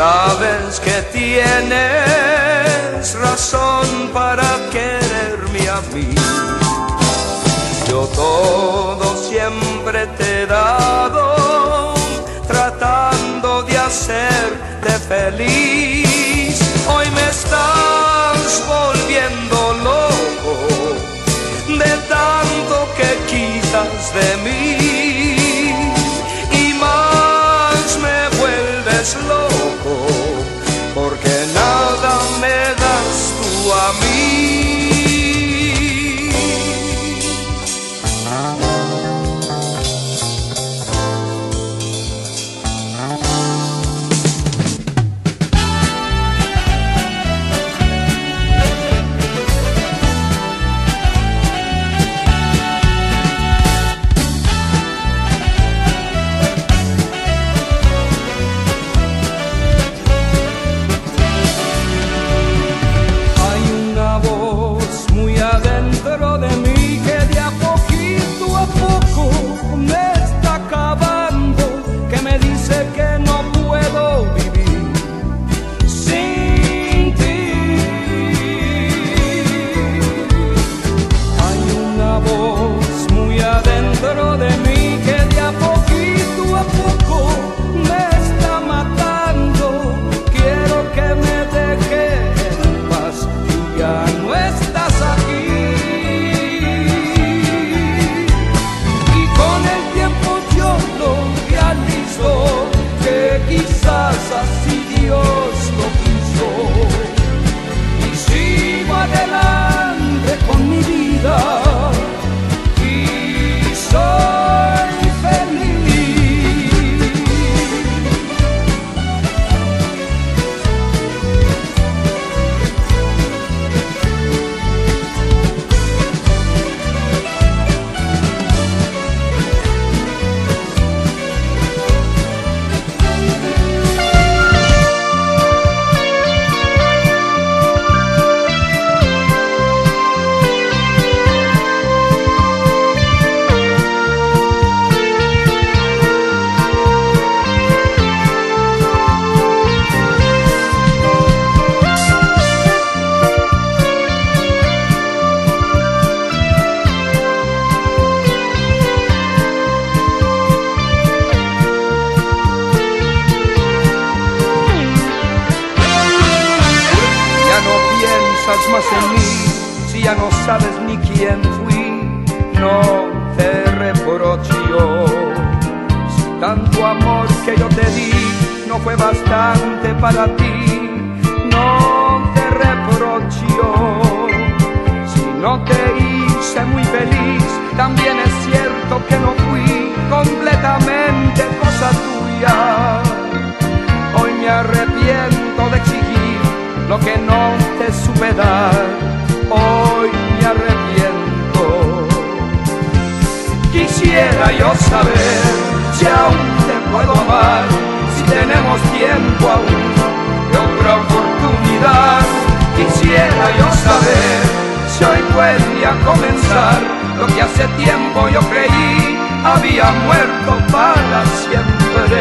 Sabes que tienes razón para quererme a mí. Yo todo siempre te he dado, tratando de hacerte feliz. Hoy me estás volviendo loco, de tanto que quitas de mí. Y más me vuelves loco, porque nada me das tú a mí. Así Dios lo quiso, y sigo adelante con mi vida y soy feliz. Más en mí, si ya no sabes ni quién fui, no te reprocho yo. Si tanto amor que yo te di no fue bastante para ti, no te reprocho yo. Si no te hice muy feliz, también es cierto que no fui completamente cosa tuya. Hoy me arrepiento de exigir lo que no te supe dar, hoy me arrepiento. Quisiera yo saber si aún te puedo amar, si tenemos tiempo aún de otra oportunidad. Quisiera yo saber si hoy podría comenzar lo que hace tiempo yo creí había muerto para siempre.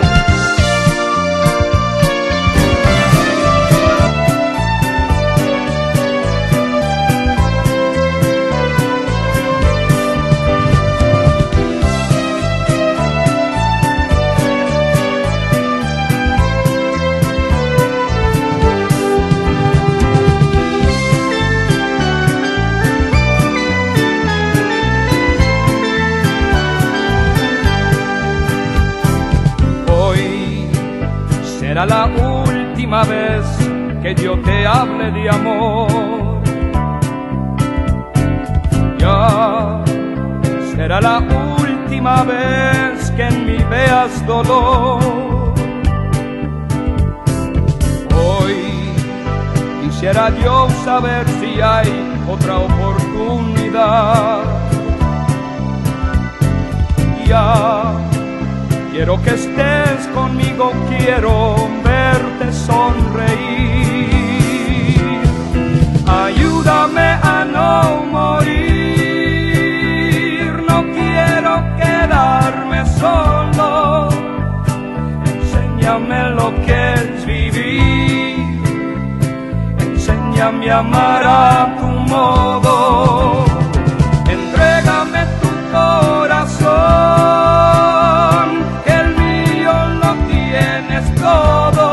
Será la última vez que yo te hable de amor. Ya será la última vez que en mí veas dolor. Hoy quisiera yo saber si hay otra oportunidad. Ya quiero que estés conmigo, quiero verte sonreír. Ayúdame a no morir, no quiero quedarme solo. Enséñame lo que es vivir. me amar a tu modo. Entrégame tu corazón, que el mío lo tienes todo.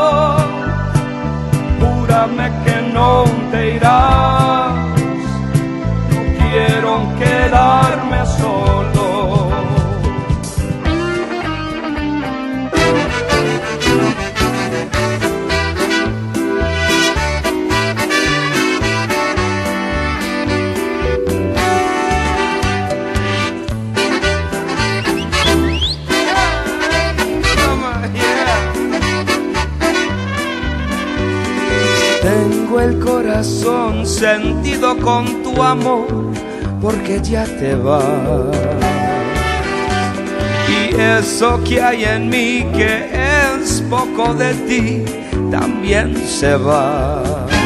Júrame que no te irás, no quiero quedarme solo. Tengo el corazón sentido con tu amor, porque ya te vas. Y eso que hay en mí, que es poco de ti, también se va.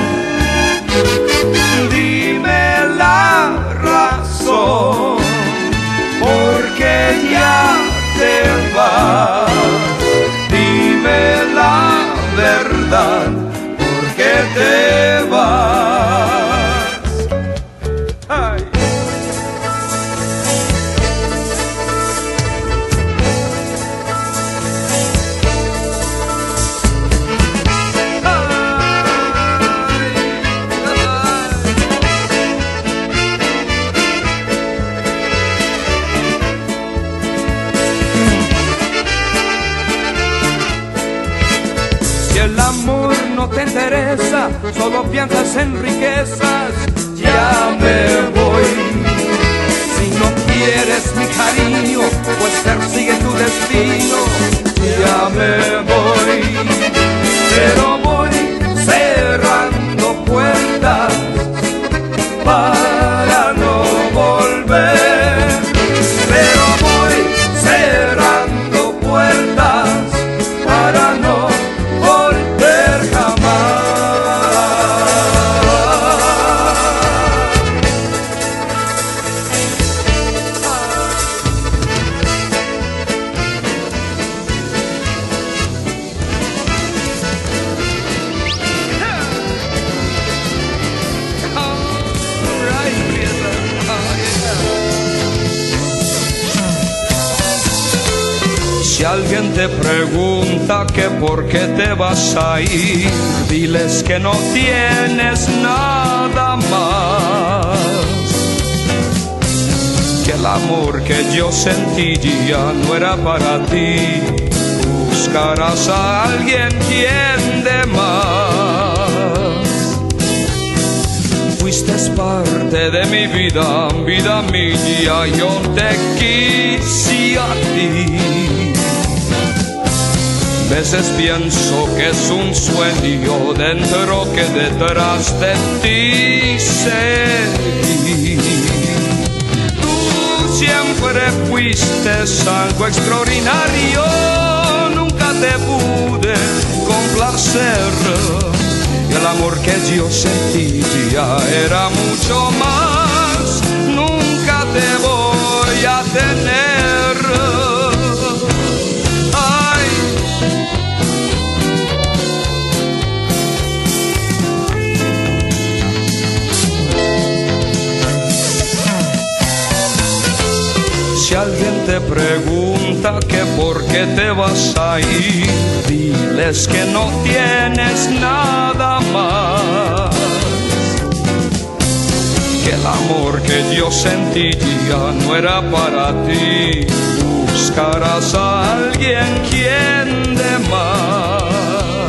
Dime la razón, porque ya te vas. Dime la verdad, que te vas. Ay. Si el amor no te interesa, solo piensas en riquezas, ya me voy. Si no quieres mi cariño, pues persigue tu destino, ya me voy. Pero voy cerrando puertas para no volver. Pero voy cerrando puertas para no volver jamás. Si alguien te pregunta que por qué te vas a ir, diles que no tienes nada más. Que el amor que yo sentí ya no era para ti. Buscarás a alguien quien dé más. Fuiste parte de mi vida, vida mía, yo te quise a ti. Veces pienso que es un sueño dentro que detrás de ti seguí. Tú siempre fuiste algo extraordinario, nunca te pude complacer. Y el amor que yo sentía era mucho más, nunca te voy a tener. Si alguien te pregunta que por qué te vas a ir, diles que no tienes nada más. Que el amor que yo sentí ya no era para ti. Buscarás a alguien quien dé más.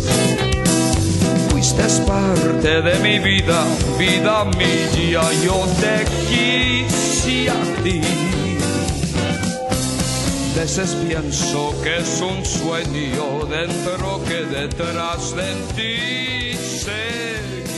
Fuiste parte de mi vida, vida mía, yo te quise a ti. Veces pienso que es un sueño dentro que detrás de ti sé.